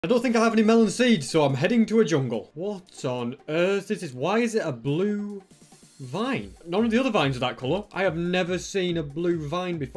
I don't think I have any melon seeds, so I'm heading to a jungle. What on earth this is? Why is it a blue vine? None of the other vines are that colour. I have never seen a blue vine before.